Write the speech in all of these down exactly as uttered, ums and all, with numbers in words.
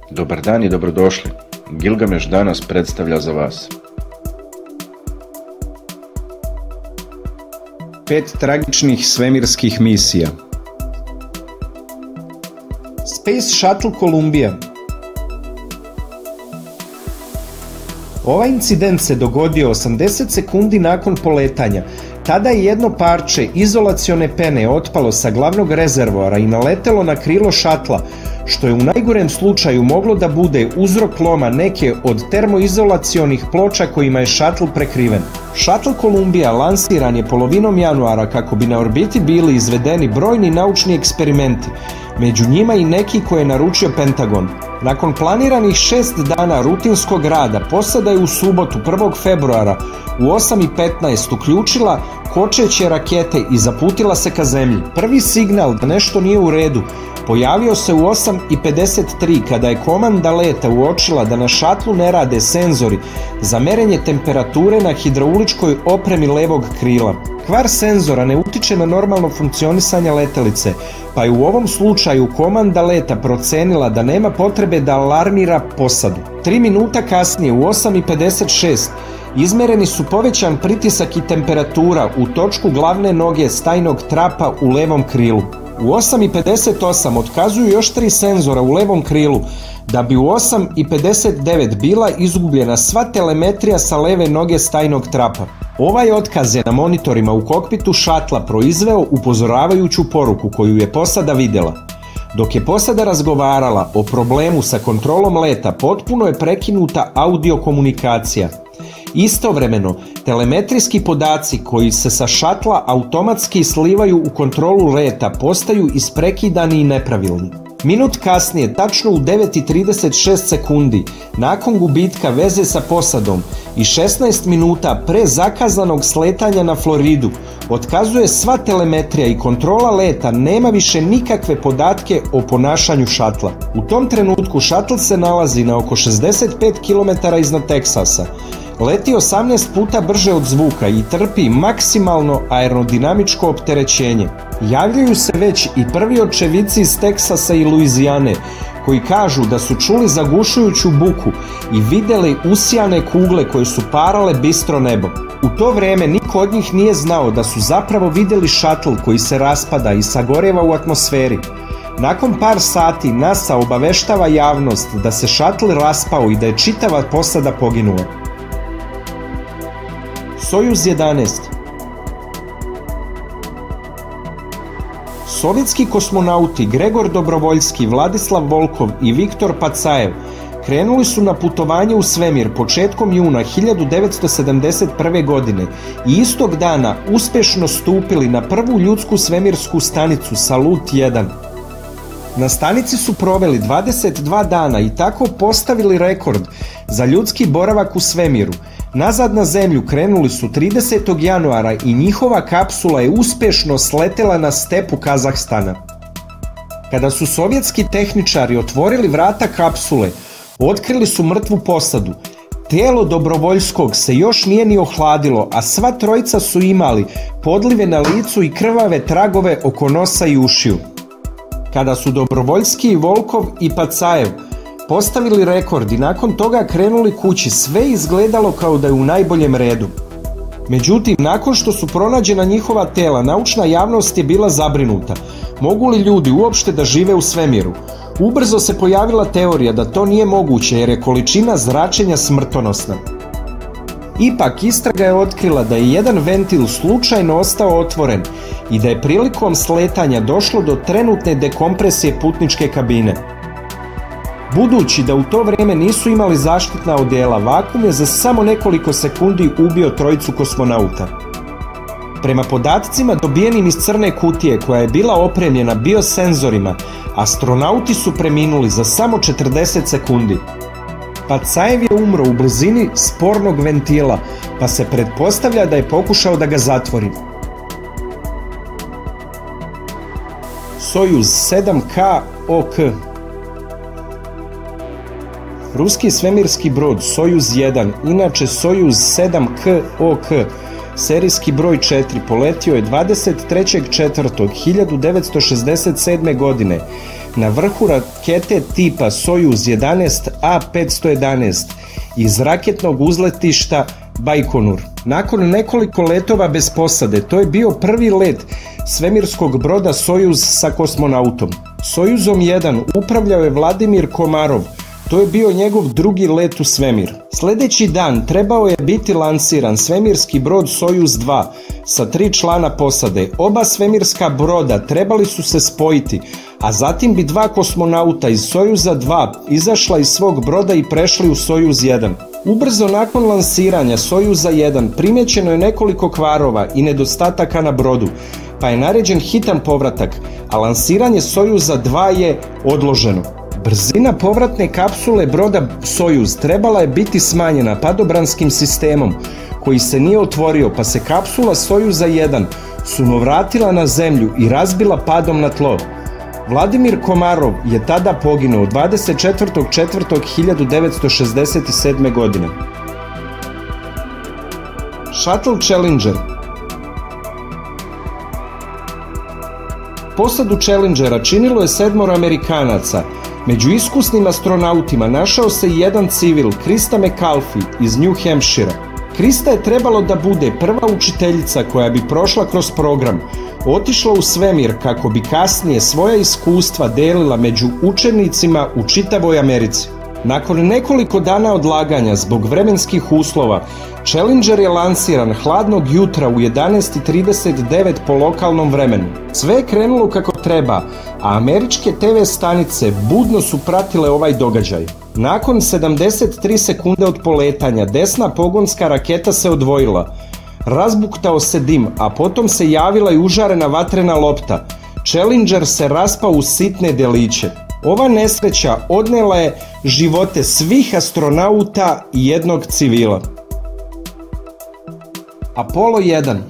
Dobar dan i dobrodošli. Gilgamesh danas predstavlja za vas Pet tragičnih svemirskih misija. Space Shuttle Columbia. Ovaj incident se dogodio osamdeset sekundi nakon poletanja. Tada je jedno parče izolacione pene otpalo sa glavnog rezervoara i naletelo na krilo šatla, što je u najgorem slučaju moglo da bude uzrok loma neke od termoizolacionih ploča kojima je šatl prekriven. Shuttle Columbia lansiran je polovinom januara kako bi na orbiti bili izvedeni brojni naučni eksperimenti, među njima i neki koje je naručio Pentagon. Nakon planiranih šest dana rutinskog rada, posada je u subotu prvog februara u osam i petnaest uključila kočeće rakete i zaputila se ka zemlji. Prvi signal da nešto nije u redu pojavio se u osam i pedeset tri kada je komanda leta uočila da na šatlu ne rade senzori za merenje temperature na hidrauličkoj opremi levog krila. Kvar senzora ne utiče na normalno funkcionisanje letelice, pa je u ovom slučaju komanda leta procenila da nema potrebe da alarmira posadu. Tri minuta kasnije, u osam i pedeset šest, izmereni su povećan pritisak i temperatura u točku glavne noge stajnog trapa u levom krilu. U osam i pedeset osam otkazuju još tri senzora u levom krilu, da bi u osam i pedeset devet bila izgubljena sva telemetrija sa leve noge stajnog trapa. Ovaj otkaz je na monitorima u kokpitu šatla proizveo upozoravajuću poruku koju je posada vidjela. Dok je posada razgovarala o problemu sa kontrolom leta, potpuno je prekinuta audio komunikacija. Istovremeno, telemetrijski podaci koji se sa šatla automatski slivaju u kontrolu leta postaju isprekidani i nepravilni. Minut kasnije, tačno u devet i trideset šest sekundi, nakon gubitka veze sa posadom i šesnaest minuta pre zakazanog sletanja na Floridu, otkazuje sva telemetrija i kontrola leta nema više nikakve podatke o ponašanju šatla. U tom trenutku šatl se nalazi na oko šezdeset pet kilometara iznad Teksasa. Leti osamnaest puta brže od zvuka i trpi maksimalno aerodinamičko opterećenje. Javljaju se već i prvi očevici iz Teksasa i Luizijane, koji kažu da su čuli zagušujuću buku i vidjeli usijane kugle koje su parale bistro nebo. U to vrijeme niko od njih nije znao da su zapravo vidjeli šatl koji se raspada i sagoreva u atmosferi. Nakon par sati NASA obaveštava javnost da se šatl raspao i da je čitava posada poginula. Sojuz jedanaest. Sovjetski kosmonauti Gregor Dobrovoljski, Vladislav Volkov i Viktor Pacajev krenuli su na putovanje u svemir početkom juna hiljadu devetsto sedamdeset prve. godine i istog dana uspješno stupili na prvu ljudsku svemirsku stanicu Salut jedan. Na stanici su proveli dvadeset dva dana i tako postavili rekord za ljudski boravak u svemiru. Nazad na zemlju krenuli su tridesetog januara i njihova kapsula je uspješno sletela na stepu Kazahstana. Kada su sovjetski tehničari otvorili vrata kapsule, otkrili su mrtvu posadu. Tijelo Dobrovoljskog se još nije ni ohladilo, a sva trojica su imali podlive na licu i krvave tragove oko nosa i ušiju. Kada su Dobrovoljski, Volkov i Pacajev postavili rekord i nakon toga krenuli kući, sve izgledalo kao da je u najboljem redu. Međutim, nakon što su pronađena njihova tela, naučna javnost je bila zabrinuta. Mogu li ljudi uopšte da žive u svemiru? Ubrzo se pojavila teorija da to nije moguće jer je količina zračenja smrtonosna. Ipak, istraga je otkrila da je jedan ventil slučajno ostao otvoren i da je prilikom sletanja došlo do trenutne dekompresije putničke kabine. Budući da u to vrijeme nisu imali zaštitna odjela, vakum je za samo nekoliko sekundi ubio trojicu kosmonauta. Prema podacima dobijenim iz crne kutije koja je bila opremljena biosenzorima, astronauti su preminuli za samo četrdeset sekundi. Pacajev je umro u blizini spornog ventila, pa se pretpostavlja da je pokušao da ga zatvori. Sojuz sedam K O K. Ruski svemirski brod Sojuz jedan, inače Sojuz sedam K O K, serijski broj četiri, poletio je dvadeset trećeg četvrtog hiljadu devetsto šezdeset sedme. godine na vrhu rakete tipa Sojuz jedanaest A petsto jedanaest iz raketnog uzletišta Bajkonur. Nakon nekoliko letova bez posade, to je bio prvi let svemirskog broda Sojuz sa kosmonautom. Sojuzom jedan upravljao je Vladimir Komarov. To je bio njegov drugi let u svemir. Sljedeći dan trebao je biti lansiran svemirski brod Sojuz dva sa tri člana posade. Oba svemirska broda trebali su se spojiti, a zatim bi dva kosmonauta iz Sojuza dva izašla iz svog broda i prešli u Sojuz jedan. Ubrzo nakon lansiranja Sojuza jedan primjećeno je nekoliko kvarova i nedostataka na brodu, pa je naređen hitan povratak, a lansiranje Sojuza dva je odloženo. Brzina povratne kapsule broda Sojuz trebala je biti smanjena padobranskim sistemom koji se nije otvorio, pa se kapsula Sojuza jedan sunovratila na zemlju i razbila padom na tlo. Vladimir Komarov je tada poginuo dvadeset četvrtog četvrtog hiljadu devetsto šezdeset sedme. godine. Shuttle Challenger. Posadu Challengera činilo je sedmoro Amerikanaca. Među iskusnim astronautima našao se i jedan civil, Krista McAuliffe iz New Hampshire. Krista je trebalo da bude prva učiteljica koja bi prošla kroz program, otišla u svemir kako bi kasnije svoja iskustva delila među učenicima u čitavoj Americi. Nakon nekoliko dana odlaganja zbog vremenskih uslova, Challenger je lansiran hladnog jutra u jedanaest i trideset devet po lokalnom vremenu. Sve je krenulo kako treba, a američke te ve stanice budno su pratile ovaj događaj. Nakon sedamdeset tri sekunde od poletanja, desna pogonska raketa se odvojila. Razbuktao se dim, a potom se javila i užarena vatrena lopta. Challenger se raspao u sitne deliće. Ova nesreća odnela je živote svih astronauta i jednog civila. Apollo jedan.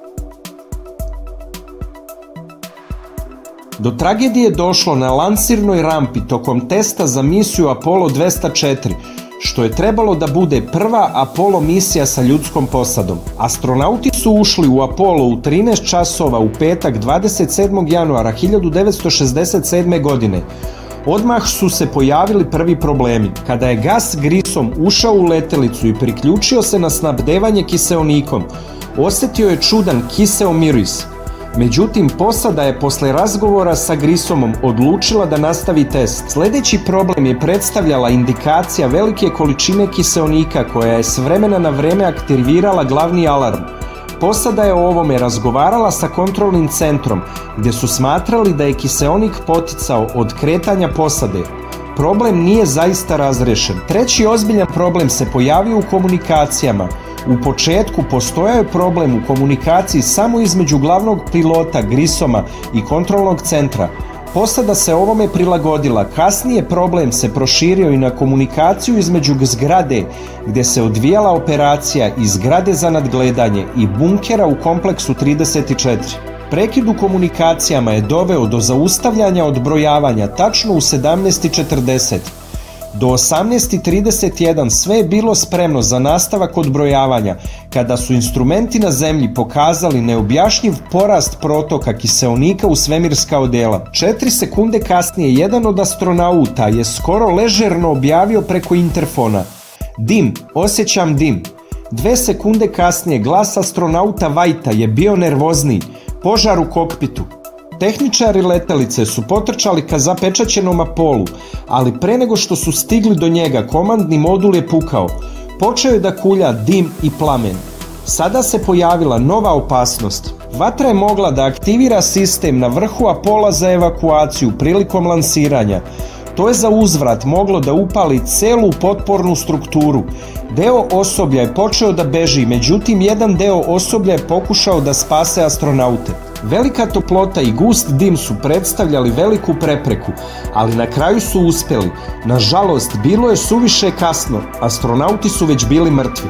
Do tragedije je došlo na lansirnoj rampi tokom testa za misiju Apollo dvesta četiri, što je trebalo da bude prva Apollo misija sa ljudskom posadom. Astronauti su ušli u Apollo u trinaest časova u petak dvadeset sedmog januara hiljadu devetsto šezdeset sedme. godine. Odmah su se pojavili prvi problemi. Kada je Gus Grissom ušao u letelicu i priključio se na snabdevanje kiseonikom, osjetio je čudan kiseo miris. Međutim, posada je posle razgovora sa Grissomom odlučila da nastavi test. Sljedeći problem je predstavljala indikacija velike količine kiseonika koja je s vremena na vreme aktivirala glavni alarm. Posada je o ovome razgovarala sa kontrolnim centrom, gdje su smatrali da je kiseonik poticao od kretanja posade. Problem nije zaista razrešen. Treći ozbiljan problem se pojavio u komunikacijama. U početku postojao je problem u komunikaciji samo između glavnog pilota Grissoma i kontrolnog centra. Posada se ovome prilagodila. Kasnije problem se proširio i na komunikaciju između zgrade gdje se odvijala operacija i zgrade za nadgledanje i bunkera u kompleksu trideset četiri. Prekid u komunikacijama je doveo do zaustavljanja odbrojavanja tačno u sedamnaest i četrdeset. Do osamnaest i trideset jedan sve je bilo spremno za nastavak odbrojavanja kada su instrumenti na zemlji pokazali neobjašnjiv porast protoka kiseonika u svemirska odela. Četiri sekunde kasnije jedan od astronauta je skoro ležerno objavio preko interfona: "Dim, osjećam dim." Dve sekunde kasnije glas astronauta Whitea je bio nervozniji: "Požar u kokpitu." Tehničari letelice su potrčali ka zapečaćenom Apollu, ali pre nego što su stigli do njega, komandni modul je pukao. Počeo je da kulja dim i plamen. Sada se pojavila nova opasnost. Vatra je mogla da aktivira sistem na vrhu Apolla za evakuaciju prilikom lansiranja. To je za uzvrat moglo da upali celu potpornu strukturu. Deo osoblja je počeo da beži, međutim jedan deo osoblja je pokušao da spase astronaute. Velika toplota i gust dim su predstavljali veliku prepreku, ali na kraju su uspjeli. Nažalost, bilo je suviše kasno, astronauti su već bili mrtvi.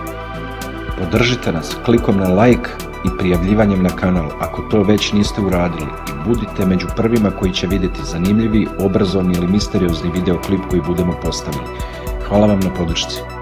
Podržite nas klikom na like i prijavljivanjem na kanal ako to već niste uradili i budite među prvima koji će vidjeti zanimljivi, obrazovni ili misteriozni videoklip koji budemo postavili. Hvala vam na podršci.